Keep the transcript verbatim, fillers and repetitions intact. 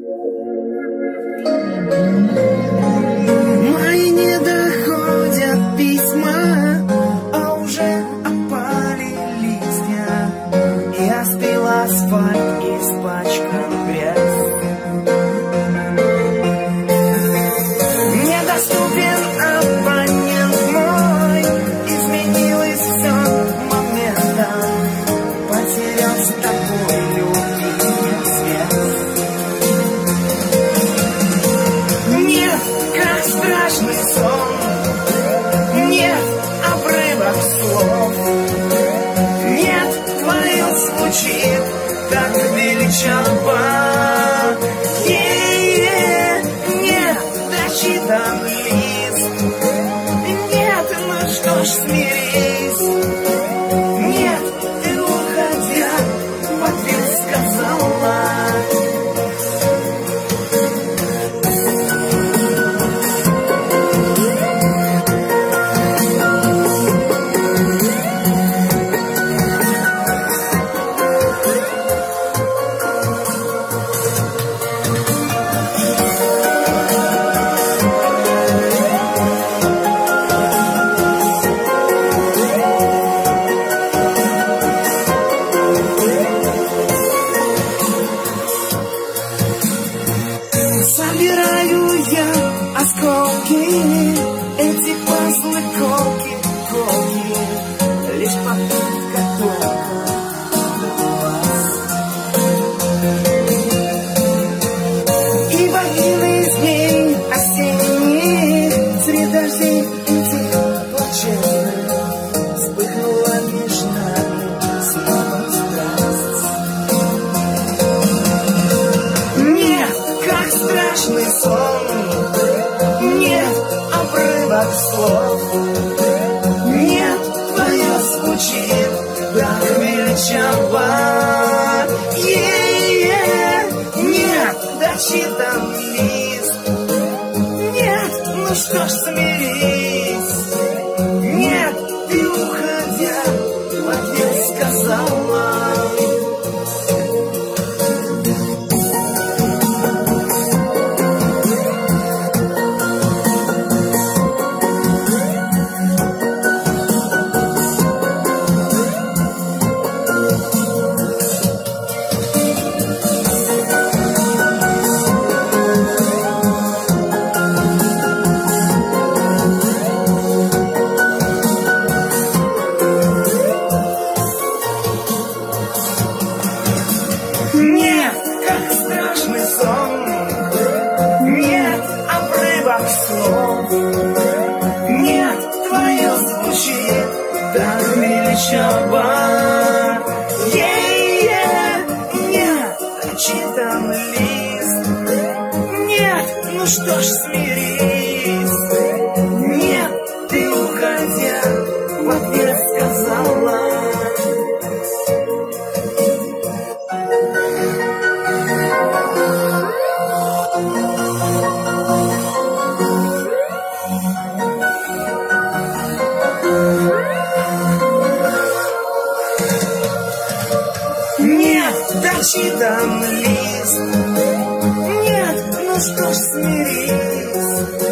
Мои не доходят письма, а уже опали листья, и остыл асфальт, испачкан грязь. Недоступен абонент мой, изменилось все моментом, потерял с тобой любимую связь. Нет, как страшный сон, нет обрывок слов, нет, твое звучит так величаво. Е-е-е, нет, дочитан лист, нет, ну что ж, смирись. Нет, ты уходя в ответ сказала: собираю я осколки, эти пазлы, колки, колки, лишь попытка только вас. И в один из дней осенних, среди дождей этих плачевных, вспыхнула между нами снова страсть. Нет, как страшный сон, нет обрывок слов, нет, твое звучит так величаво. Е-е-е, нет, дочитан лист, нет, ну что ж, смирись. Нет, ты уходя в ответ сказала: нет, как страшный сон, нет обрывок слов, нет, твое звучит так величаво. Е-е-е, нет, дочитан лист, нет, ну что ж, смирись. Нет, ты уходя в ответ сказала: нет, дочитан лист, нет, ну что ж, смирись.